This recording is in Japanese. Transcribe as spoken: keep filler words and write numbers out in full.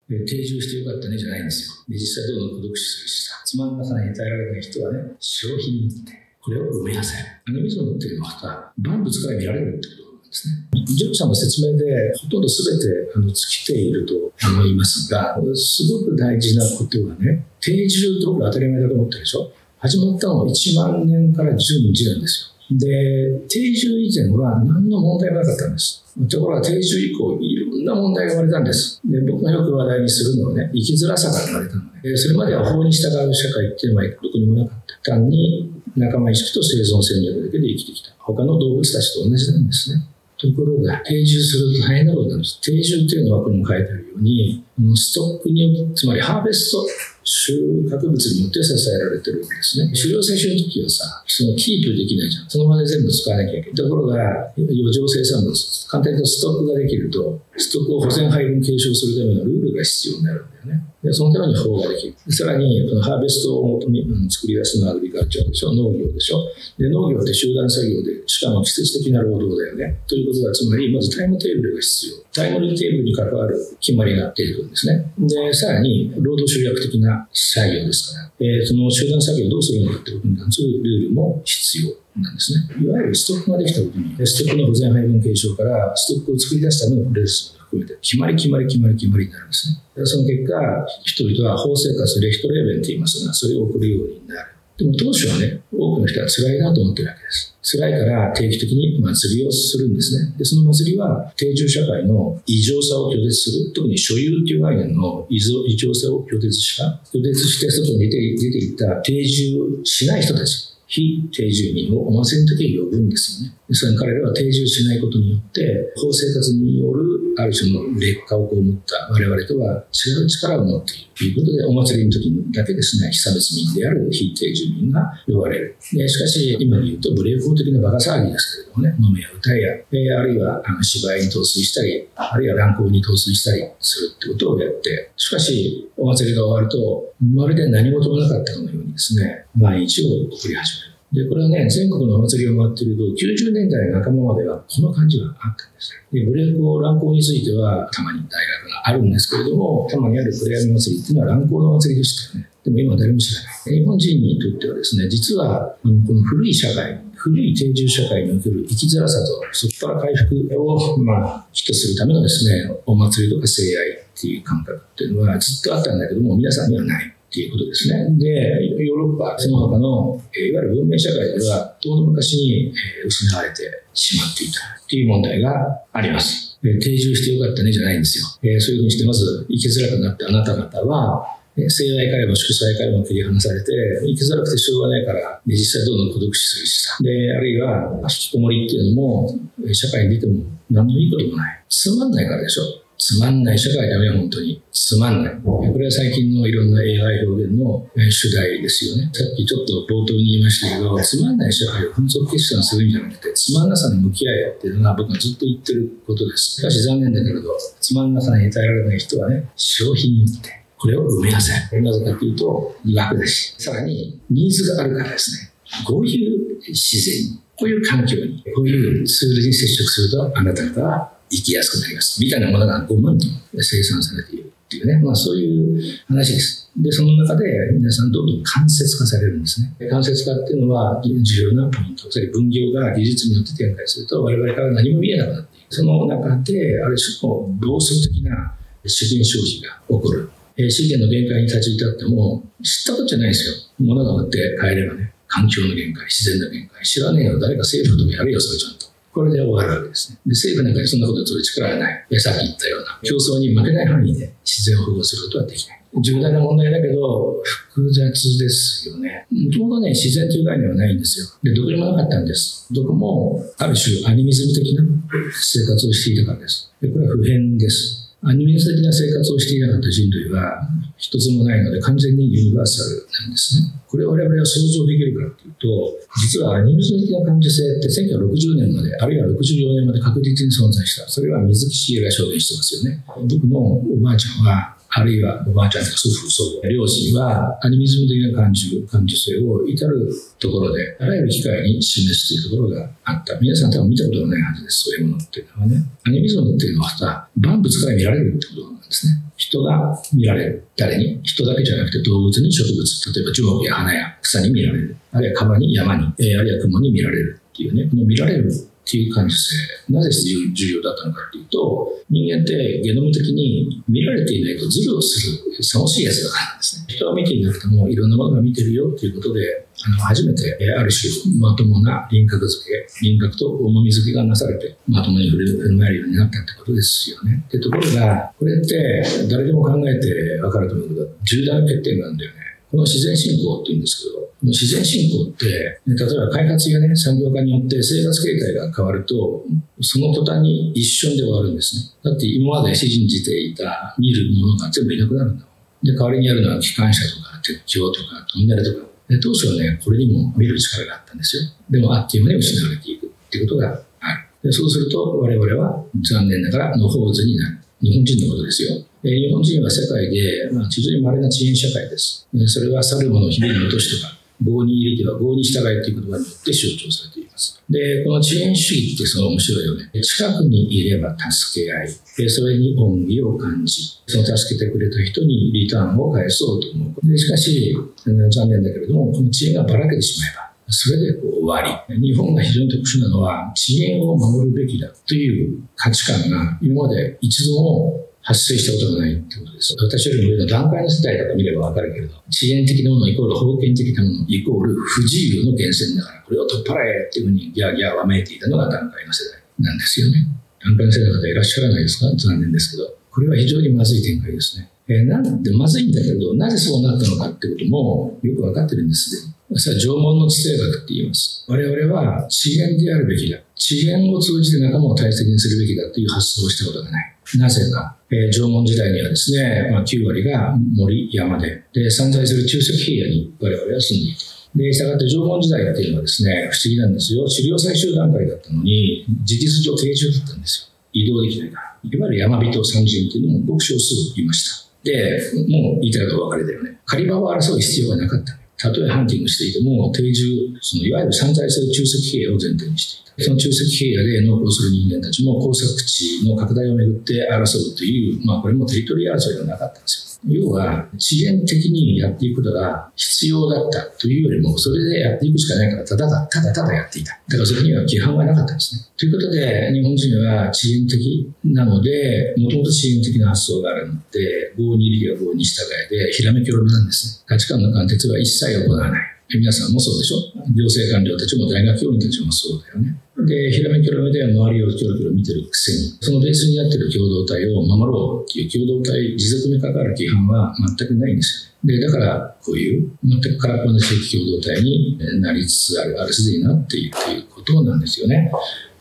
定住してよかったねじゃないんですよ。で、実際どうぞ孤独死するしさ、つまんなさに耐えられない人はね、商品にってこれを埋めなさい。アニミズムっていうのは万物から見られるってことなんですね。ジョブさんの説明でほとんど全てあの尽きていると思いますが、すごく大事なことはね、定住と僕は当たり前だと思ってるでしょ。始まったのはいちまんねんからじゅうにねんですよ。で、定住以前は何の問題もなかったんです。ところが定住以降いろんな問題が生まれたんです。で、僕がよく話題にするのはね、生きづらさが生まれたので、それまでは法に従う社会っていうのはどこにもなかった。単に仲間意識と生存戦略だけで生きてきた。他の動物たちと同じなんですね。ところが、定住すると大変なことなんです。定住というのはここにも書いてあるように、ストックによって、つまりハーベスト、収穫物によって支えられてるんですね。狩猟採集の時はさ、そのキープできないじゃん。その場で全部使わなきゃいけない。ところが、余剰生産物、簡単に言うとストックができると、ストックを保全配分継承するためのルールが必要になるんだよね。でそのために法ができる。さらに、このハーベストを元に、うん、作り出すのはアグリカルチャーでしょ、農業でしょ。で農業って集団作業で、しかも季節的な労働だよね。ということは、つまり、まずタイムテーブルが必要。タイムテーブルに関わる決まりが出てくるんですね。で、さらに、労働集約的な作業ですから、えー、その集団作業をどうするのかということに関するルールも必要なんですね。いわゆるストックができたことに、ストックの保全配分継承から、ストックを作り出すためのプロセス含めて決まり決まり決まり決まりになるんですね。その結果、人々は法生活レヒトレーベンと言いますが、それを送るようになる。でも当初はね、多くの人は辛いなと思ってるわけです。辛いから定期的に祭りをするんですね。で、その祭りは定住社会の異常さを拒絶する、特に所有という概念の異常さを拒絶した、拒絶して外に出て出ていった定住しない人たち、非定住民をお祭りの時に呼ぶんですよね。それに彼らは定住しないことによって、法生活によるある種の劣化を被った我々とは違う力を持っているということで、お祭りの時だけですね、被差別民である非定住民が呼ばれる。でしかし、今で言うと無礼講的なバカ騒ぎですけれどもね、飲めや歌や、えあるいはあの芝居に陶酔したり、あるいは乱行に陶酔したりするってことをやって、しかし、お祭りが終わると、まるで何事もなかったかのようにですね、毎日を送り始める。で、これはね、全国のお祭りを回っていると、きゅうじゅうねんだいの半ばまではこの感じがあったんです。で、無礼講、乱行については、たまに大学があるんですけれども、たまにある暗闇祭りっていうのは乱行の祭りでしたよね。でも今は誰も知らない。日本人にとってはですね、実は、この古い社会、古い定住社会における生きづらさと、そこから回復を、まあ、ヒットするためのですね、お祭りとか聖愛っていう感覚っていうのはずっとあったんだけども、皆さんにはない。っていうことですね。で、ヨーロッパ、その他の、いわゆる文明社会では、遠の昔に失われてしまっていたという問題があります。定住してよかったねじゃないんですよ。そういうふうにして、まず生きづらくなってあなた方は、聖愛からも祝祭からも切り離されて、生きづらくてしょうがないから、実際どんどん孤独死するしさ。で、あるいは、引きこもりっていうのも、社会に出ても何のいいこともない。つまんないからでしょ。つまんない社会だね、本当に。つまんない。これは最近のいろんな エーアイ 表現の主題ですよね。さっきちょっと冒頭に言いましたけど、つまんない社会を分則決算するんじゃなくて、つまんなさに向き合えっていうのが僕がずっと言ってることです。しかし残念だけれど、つまんなさに耐えられない人はね、消費によって、これを埋めなさい。なぜかというと、楽だし、さらにニーズがあるからですね。こういう自然に、こういう環境に、こういうツールに接触すると、あなた方は生きやすくなります。みたいなものがごまんトン生産されているっていうね、まあそういう話です。で、その中で皆さんどんどん間接化されるんですね。間接化っていうのは重要なポイント。つまり分業が技術によって展開すると我々から何も見えなくなっている。その中で、ある種の暴走的な資源消費が起こる。資源の限界に立ち至っても知ったことじゃないですよ。物が売って買えればね、環境の限界、自然の限界。知らねえよ、誰か政府とかやるよ、それちゃんと。これで終わるわけですね。で、政府なんかにそんなことする力がない。さっき言ったような競争に負けない範囲で自然を保護することはできない。重大な問題だけど、複雑ですよね。もともとね、自然という概念はないんですよ。で、どこにもなかったんです。どこも、ある種アニミズム的な生活をしていたからです。で、これは普遍です。アニミズム的な生活をしていなかった人類は一つもないので完全にユニバーサルなんですね。これを我々は想像できるかというと、実はアニミズム的な感受性ってせんきゅうひゃくろくじゅうねんまで、あるいはろくじゅうよねんまで確実に存在した。それは水木しげるが証言してますよね。僕のおばあちゃんはあるいはおばあちゃんとか祖父、祖母、両親はアニミズム的な感受、感受性を至るところで、あらゆる機会に示すというところがあった。皆さん多分見たことがないはずです、そういうものっていうのはね。アニミズムっていうのはさ、万物から見られるってことなんですね。人が見られる。誰に？人だけじゃなくて動物に、植物、例えば樹木や花や草に見られる。あるいは川に山に、えー、あるいは雲に見られるっていうね、この見られるっていう感受性、なぜ重要だったのかっていうと、人間ってゲノム的に見られていないとズルをする、さもしいやつだからなんですね。人は見ていなくてもいろんなものが見てるよっていうことで、あの初めてある種まともな輪郭付け、輪郭と重み付けがなされて、まともに振る舞えるようになったってことですよね。でところが、これって誰でも考えて分かると思うけど、重大な欠点があるんだよね。この自然進行って言うんですけど、この自然進行って、例えば開発やね、産業化によって生活形態が変わると、その途端に一瞬で終わるんですね。だって今まで信じていた見るものが全部いなくなるんだもん。で、代わりにあるのは機関車とか鉄橋とかトンネルとか。で当初はね、これにも見る力があったんですよ。でもあっという間に失われていくっていうことがある。でそうすると我々は残念ながら野放図になる。日本人のことですよ。日本人は世界で、まあ、非常に稀な遅延社会です。それは去るものを日々に落としとか、業に入れては業に従えという言葉によって象徴されています。で、この遅延主義ってその面白いよね。近くにいれば助け合い、それに恩義を感じ、その助けてくれた人にリターンを返そうと思う。でしかし、残念だけれども、この遅延がばらけてしまえば、それでこう終わり。日本が非常に特殊なのは、遅延を守るべきだという価値観が今まで一度も発生したことがないってことです。私よりも上の段階の世代だと見ればわかるけれど、遅延的なものイコール封建的なものイコール不自由の源泉だから、これを取っ払えっていうふうにギャーギャーわめいていたのが段階の世代なんですよね。段階の世代の方いらっしゃらないですか？残念ですけど。これは非常にまずい展開ですね。えー、なんでまずいんだけれど、なぜそうなったのかってこともよくわかってるんですでに。それは縄文の地政学って言います。我々は遅延であるべきだ。遅延を通じて仲間を大切にするべきだという発想をしたことがない。なぜか。えー、縄文時代にはですね、まあ、きゅう割が森、山で、で、散在する中石平野に我々は住んでいて。で、したがって縄文時代っていうのはですね、不思議なんですよ。狩猟採集段階だったのに、事実上定住だったんですよ。移動できないから。いわゆる山人三人っていうのもごく少数いました。で、もう言いたいことは分かれてるね。狩り場を争う必要がなかった。たとえハンティングしていても、定住、そのいわゆる散在する中石平野を前提にしていた。その中石平野で農耕する人間たちも耕作地の拡大をめぐって争うという、まあこれもテリトリー争いがなかったんですよ。要は、遅延的にやっていくことが必要だったというよりも、それでやっていくしかないから、ただただただやっていた。だからそれには規範はなかったんですね。ということで、日本人は遅延的なので、もともと遅延的な発想があるので、業に入りは業に従いで、ひらめきろめなんですね。価値観の貫徹は一切行わない。皆さんもそうでしょ？行政官僚たちも大学教員たちもそうだよね。で、ひらめきろめで周りをキョロキョロ見てるくせに、そのベースになっている共同体を守ろうっていう共同体持続に関わる規範は全くないんですよ。で、だからこういう全く空っぽな地域共同体になりつつある、あるすでになっているということなんですよね。